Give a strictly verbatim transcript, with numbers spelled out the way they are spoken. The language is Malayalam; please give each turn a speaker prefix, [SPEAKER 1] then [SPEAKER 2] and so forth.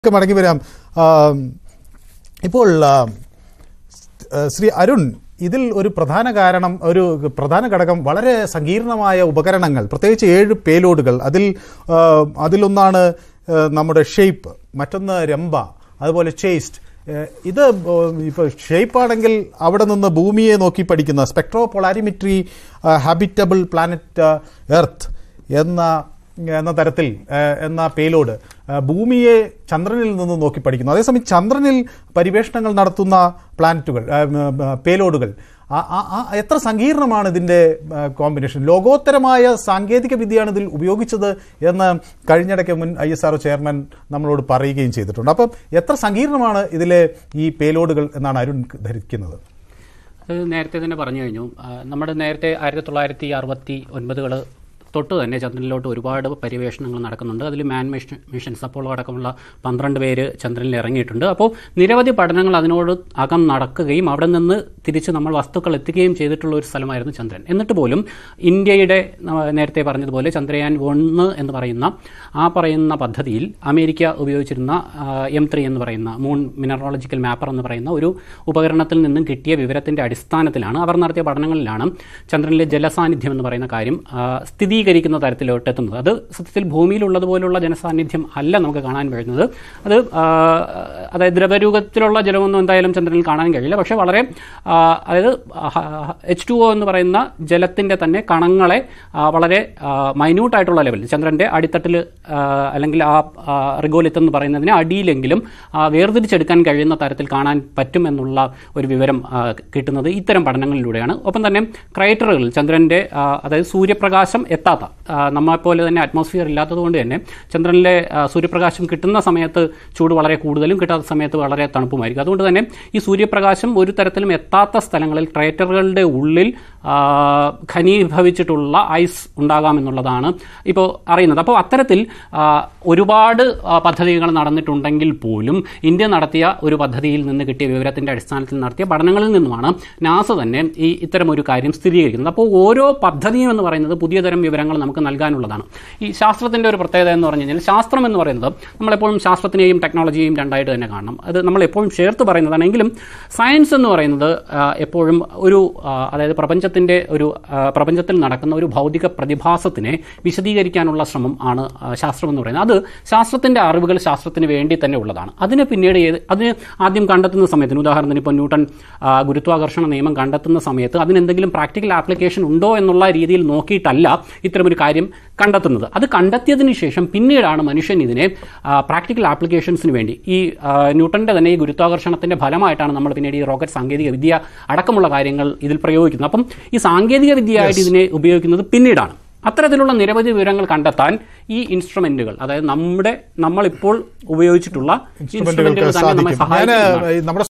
[SPEAKER 1] മടങ്ങി വരാം. ഇപ്പോൾ ശ്രീ അരുൺ, ഇതിൽ ഒരു പ്രധാന കാരണം ഒരു പ്രധാന ഘടകം വളരെ സങ്കീർണമായ ഉപകരണങ്ങൾ, പ്രത്യേകിച്ച് ഏഴ് പേലോഡുകൾ. അതിൽ അതിലൊന്നാണ് നമ്മുടെ ഷേപ്പ്, മറ്റൊന്ന് രംഭ, അതുപോലെ ചേസ്റ്റ്. ഇത് ഇപ്പോൾ ഷേപ്പാണെങ്കിൽ അവിടെ നിന്ന് ഭൂമിയെ നോക്കി പഠിക്കുന്ന spectro polarimetry habitable planet earth എന്ന എന്ന തരത്തിൽ എന്ന പേലോഡ് ഭൂമിയെ ചന്ദ്രനിൽ നിന്ന് നോക്കി പഠിക്കുന്നു. അതേസമയം ചന്ദ്രനിൽ പര്യവേഷണങ്ങൾ നടത്തുന്ന പ്ലാനറ്റുകൾ പേലോഡുകൾ എത്ര സങ്കീർണമാണ് ഇതിൻ്റെ കോമ്പിനേഷൻ. ലോകോത്തരമായ സാങ്കേതിക വിദ്യയാണ് ഇതിൽ ഉപയോഗിച്ചത് എന്ന് കഴിഞ്ഞിടയ്ക്ക് മുൻ I S R O chairman നമ്മളോട് പറയുകയും ചെയ്തിട്ടുണ്ട്. അപ്പം എത്ര സങ്കീർണമാണ് ഇതിലെ ഈ പേലോഡുകൾ എന്നാണ് അരുൺ ധരിക്കുന്നത്?
[SPEAKER 2] അത് നേരത്തെ തന്നെ പറഞ്ഞു കഴിഞ്ഞു. നമ്മുടെ നേരത്തെ ആയിരത്തി തൊള്ളായിരത്തി അറുപത്തി ഒൻപതുകൾ തൊട്ട് തന്നെ ചന്ദ്രനിലോട്ട് ഒരുപാട് പര്യവേഷണങ്ങൾ നടക്കുന്നുണ്ട്. അതിൽ മാൻ മിഷൻ മിഷൻസ് അപ്പോളോ അടക്കമുള്ള പന്ത്രണ്ട് പേര് ചന്ദ്രനിൽ ഇറങ്ങിയിട്ടുണ്ട്. അപ്പോൾ നിരവധി പഠനങ്ങൾ അതിനോട് അകം നടക്കുകയും അവിടെ നിന്ന് തിരിച്ച് നമ്മൾ വസ്തുക്കൾ എത്തിക്കുകയും ചെയ്തിട്ടുള്ള ഒരു സ്ഥലമായിരുന്നു ചന്ദ്രൻ. എന്നിട്ട് പോലും ഇന്ത്യയുടെ നേരത്തെ പറഞ്ഞതുപോലെ ചന്ദ്രയാൻ ഒന്ന് എന്ന് പറയുന്ന ആ പറയുന്ന പദ്ധതിയിൽ അമേരിക്ക ഉപയോഗിച്ചിരുന്ന എം ത്രീ എന്ന് പറയുന്ന മൂൺ മിനറോളജിക്കൽ മാപ്പർ എന്ന് പറയുന്ന ഒരു ഉപകരണത്തിൽ നിന്നും കിട്ടിയ വിവരത്തിൻ്റെ അടിസ്ഥാനത്തിലാണ് അവർ നടത്തിയ പഠനങ്ങളിലാണ് ചന്ദ്രനിലെ ജലസാന്നിധ്യം എന്ന് പറയുന്ന കാര്യം സ്ഥിതി ീകരിക്കുന്ന തരത്തിലോട്ട് എത്തുന്നത്. അത് സത്യത്തിൽ ഭൂമിയിലുള്ളതുപോലുള്ള ജനസാന്നിധ്യം അല്ല നമുക്ക് കാണാൻ കഴിയുന്നത്. അത് അതായത് ദ്രവരൂപത്തിലുള്ള ജലമൊന്നും എന്തായാലും ചന്ദ്രനിൽ കാണാൻ കഴിയില്ല. പക്ഷേ വളരെ അതായത് എച്ച് ടു ഒ എന്ന് പറയുന്ന ജലത്തിൻ്റെ തന്നെ കണങ്ങളെ വളരെ മൈന്യൂട്ടായിട്ടുള്ള ലെവലിൽ ചന്ദ്രൻ്റെ അടിത്തട്ടിൽ അല്ലെങ്കിൽ ആ റിഗോലിത്ത് എന്ന് പറയുന്നതിന് അടിയിലെങ്കിലും വേർതിരിച്ചെടുക്കാൻ കഴിയുന്ന തരത്തിൽ കാണാൻ പറ്റും എന്നുള്ള ഒരു വിവരം കിട്ടുന്നത് ഇത്തരം പഠനങ്ങളിലൂടെയാണ്. ഒപ്പം തന്നെ ക്രൈറ്ററുകൾ ചന്ദ്രൻ്റെ അതായത് സൂര്യപ്രകാശം എത്താത്ത നമ്മളെപ്പോലെ തന്നെ അറ്റ്മോസ്ഫിയർ ഇല്ലാത്തതുകൊണ്ട് തന്നെ ചന്ദ്രനിലെ സൂര്യപ്രകാശം കിട്ടുന്ന സമയത്ത് ചൂട് വളരെ കൂടുതലും കിട്ടാത്ത സമയത്ത് വളരെ തണുപ്പുമായിരിക്കും. അതുകൊണ്ട് തന്നെ ഈ സൂര്യപ്രകാശം ഒരു തരത്തിലും എത്താത്ത സ്ഥലങ്ങളിൽ ക്രേറ്ററുകളുടെ ഉള്ളിൽ ഘനീഭവിച്ചിട്ടുള്ള ഐസ് ഉണ്ടാകാമെന്നുള്ളതാണ് ഇപ്പോൾ അറിയുന്നത്. അപ്പോൾ അത്തരത്തിൽ ഒരുപാട് പദ്ധതികൾ നടന്നിട്ടുണ്ടെങ്കിൽ പോലും ഇന്ത്യ നടത്തിയ ഒരു പദ്ധതിയിൽ നിന്ന് കിട്ടിയ വിവരത്തിൻ്റെ അടിസ്ഥാനത്തിൽ നടത്തിയ പഠനങ്ങളിൽ നിന്നുമാണ് നാസ തന്നെ ഈ ഇത്തരമൊരു കാര്യം സ്ഥിരീകരിക്കുന്നത്. അപ്പോൾ ഓരോ പദ്ധതിയും എന്ന് പറയുന്നത് പുതിയ തരം വിവരങ്ങൾ നമുക്ക് നൽകാനുള്ളതാണ്. ഈ ശാസ്ത്രത്തിൻ്റെ ഒരു പ്രത്യേകത എന്ന് പറഞ്ഞു കഴിഞ്ഞാൽ ശാസ്ത്രം എന്ന് പറയുന്നത് നമ്മളെപ്പോഴും ശാസ്ത്രത്തിനെയും ടെക്നോളജിയെയും രണ്ടായിട്ട് തന്നെ കാണണം. അത് നമ്മളെപ്പോഴും ചേർത്ത് പറയുന്നതാണ്. എങ്കിലും സയൻസ് എന്ന് പറയുന്നത് എപ്പോഴും ഒരു അതായത് പ്രപഞ്ചത്തിൻ്റെ ഒരു പ്രപഞ്ചത്തിൽ നടക്കുന്ന ഒരു ഭൗതിക പ്രതിഭാസത്തിനെ വിശദീകരിക്കാനുള്ള ശ്രമം ആണ് ശാസ്ത്രം എന്ന് പറയുന്നത്. അത് ശാസ്ത്രത്തിൻ്റെ അറിവുകൾ ശാസ്ത്രത്തിന് വേണ്ടി തന്നെ ഉള്ളതാണ്. അതിന് പിന്നീട് ഏത് അതിന് ആദ്യം കണ്ടെത്തുന്ന സമയത്തിന് ഉദാഹരണത്തിന് ഇപ്പോൾ ന്യൂട്ടൺ ഗുരുത്വാകർഷണ നിയമം കണ്ടെത്തുന്ന സമയത്ത് അതിനെന്തെങ്കിലും പ്രാക്ടിക്കൽ ആപ്ലിക്കേഷൻ ഉണ്ടോ എന്നുള്ള രീതിയിൽ നോക്കിയിട്ടല്ല ഇത്തരമൊരു കാര്യം കണ്ടെത്തുന്നത്. അത് കണ്ടെത്തിയതിന് ശേഷം പിന്നീടാണ് മനുഷ്യൻ ഇതിനെ പ്രാക്ടിക്കൽ ആപ്ലിക്കേഷൻസിന് വേണ്ടി ഈ ന്യൂട്ടന്റെ തന്നെ ഈ ഗുരുത്വാകർഷണത്തിന്റെ ഫലമായിട്ടാണ് നമ്മൾ പിന്നീട് ഈ റോക്കറ്റ് സാങ്കേതിക വിദ്യ അടക്കമുള്ള കാര്യങ്ങൾ ഇതിൽ പ്രയോഗിക്കുന്നത്. അപ്പം ഈ സാങ്കേതിക വിദ്യയായിട്ട് ഇതിനെ ഉപയോഗിക്കുന്നത് പിന്നീടാണ്. അത്തരത്തിലുള്ള നിരവധി വിവരങ്ങൾ കണ്ടെത്താൻ ഈ ഇൻസ്ട്രുമെന്റുകൾ അതായത് നമ്മുടെ നമ്മളിപ്പോൾ ഉപയോഗിച്ചിട്ടുള്ള ഇൻസ്ട്രുമെന്റുകൾ തന്നെ നമ്മെ സഹായിക്കുന്നു.